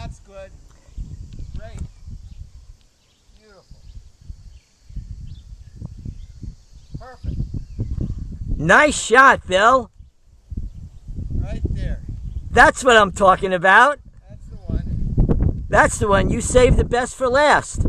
That's good. Great. Beautiful. Perfect. Nice shot, Bill. Right there. That's what I'm talking about. That's the one. That's the one. You saved the best for last.